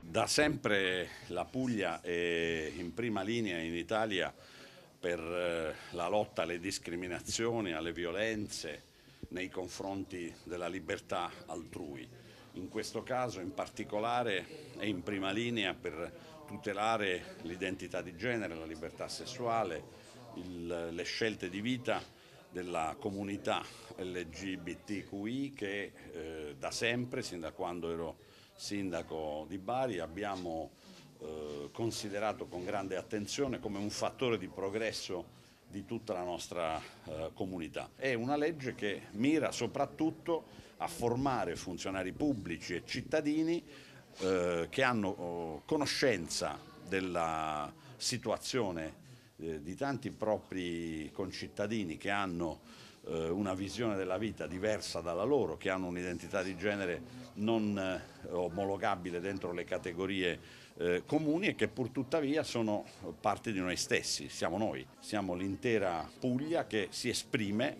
Da sempre la Puglia è in prima linea in Italia per la lotta alle discriminazioni, alle violenze nei confronti della libertà altrui. In questo caso in particolare è in prima linea per tutelare l'identità di genere, la libertà sessuale, le scelte di vita della comunità LGBTQI che da sempre, sin da quando ero sindaco di Bari, abbiamo considerato con grande attenzione come un fattore di progresso di tutta la nostra comunità. È una legge che mira soprattutto a formare funzionari pubblici e cittadini che hanno conoscenza della situazione di tanti propri concittadini che hanno una visione della vita diversa dalla loro, che hanno un'identità di genere non omologabile dentro le categorie comuni e che pur tuttavia sono parte di noi stessi, siamo noi, siamo l'intera Puglia che si esprime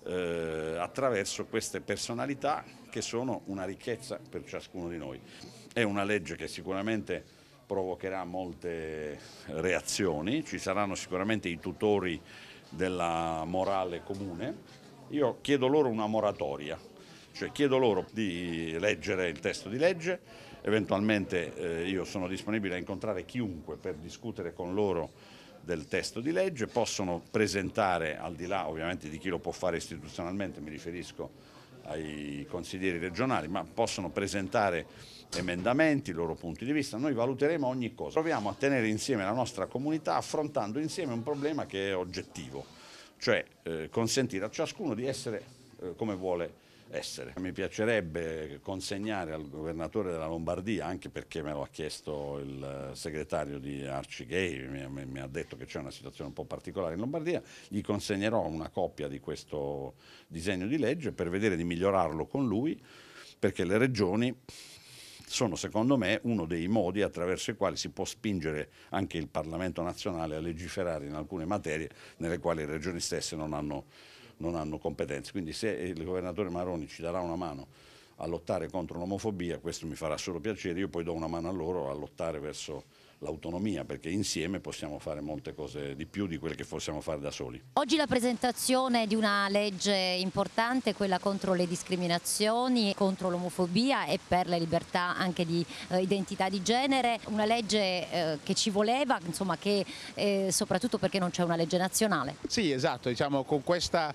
attraverso queste personalità che sono una ricchezza per ciascuno di noi. È una legge che sicuramente provocherà molte reazioni, ci saranno sicuramente i tutori della morale comune. Io chiedo loro una moratoria, cioè chiedo loro di leggere il testo di legge, eventualmente io sono disponibile a incontrare chiunque per discutere con loro del testo di legge, possono presentare, al di là ovviamente di chi lo può fare istituzionalmente, mi riferisco ai consiglieri regionali, ma possono presentare emendamenti, i loro punti di vista, noi valuteremo ogni cosa. Proviamo a tenere insieme la nostra comunità affrontando insieme un problema che è oggettivo, cioè consentire a ciascuno di essere come vuole essere. Mi piacerebbe consegnare al governatore della Lombardia, anche perché me lo ha chiesto il segretario di Arci Gay, mi ha detto che c'è una situazione un po' particolare in Lombardia, gli consegnerò una copia di questo disegno di legge per vedere di migliorarlo con lui, perché le regioni sono secondo me uno dei modi attraverso i quali si può spingere anche il Parlamento nazionale a legiferare in alcune materie nelle quali le regioni stesse non hanno competenze. Quindi se il governatore Maroni ci darà una mano a lottare contro l'omofobia, questo mi farà solo piacere, io poi do una mano a loro a lottare verso l'autonomia, perché insieme possiamo fare molte cose di più di quelle che possiamo fare da soli. Oggi la presentazione di una legge importante, quella contro le discriminazioni, contro l'omofobia e per le libertà anche di identità di genere, una legge che ci voleva, insomma, che soprattutto perché non c'è una legge nazionale. Sì, esatto, diciamo con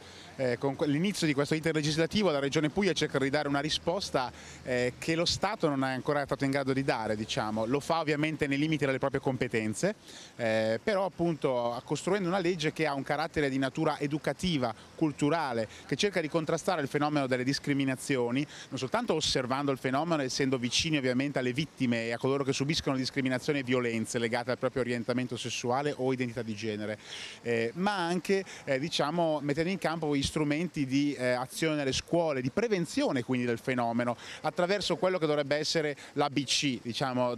l'inizio di questo iter legislativo la Regione Puglia cerca di dare una risposta che lo Stato non è ancora stato in grado di dare, diciamo. Lo fa ovviamente nei limiti delle proprie competenze, però appunto costruendo una legge che ha un carattere di natura educativa, culturale, che cerca di contrastare il fenomeno delle discriminazioni, non soltanto osservando il fenomeno, essendo vicini ovviamente alle vittime e a coloro che subiscono discriminazioni e violenze legate al proprio orientamento sessuale o identità di genere, ma anche diciamo, mettendo in campo gli strumenti di azione nelle scuole, di prevenzione quindi del fenomeno, attraverso quello che dovrebbe essere l'ABC, diciamo,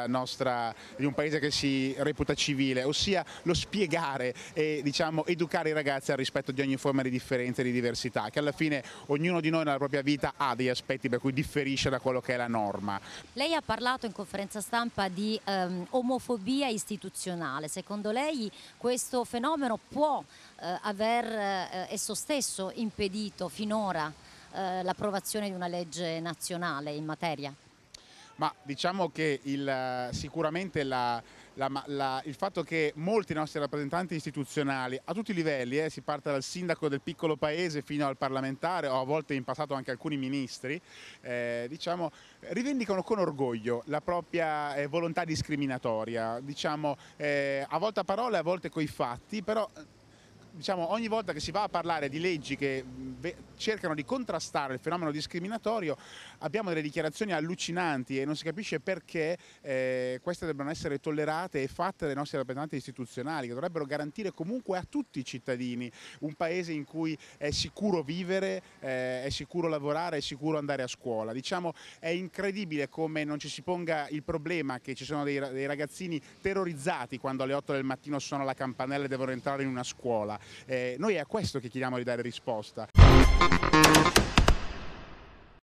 di un paese che si reputa civile, ossia lo spiegare e diciamo, educare i ragazzi al rispetto di ogni forma di differenza e di diversità, che alla fine ognuno di noi nella propria vita ha degli aspetti per cui differisce da quello che è la norma. Lei ha parlato in conferenza stampa di omofobia istituzionale. Secondo lei questo fenomeno può aver esso stesso impedito finora l'approvazione di una legge nazionale in materia? Ma diciamo che sicuramente il fatto che molti nostri rappresentanti istituzionali a tutti i livelli, si parte dal sindaco del piccolo paese fino al parlamentare o a volte in passato anche alcuni ministri, diciamo, rivendicano con orgoglio la propria volontà discriminatoria, diciamo, a volte a parole, a volte coi fatti, però diciamo, ogni volta che si va a parlare di leggi che cercano di contrastare il fenomeno discriminatorio abbiamo delle dichiarazioni allucinanti e non si capisce perché queste debbano essere tollerate e fatte dai nostri rappresentanti istituzionali, che dovrebbero garantire comunque a tutti i cittadini un paese in cui è sicuro vivere, è sicuro lavorare, è sicuro andare a scuola. Diciamo, è incredibile come non ci si ponga il problema che ci sono dei ragazzini terrorizzati quando alle 8 del mattino suona la campanella e devono entrare in una scuola. Noi è a questo che chiediamo di dare risposta.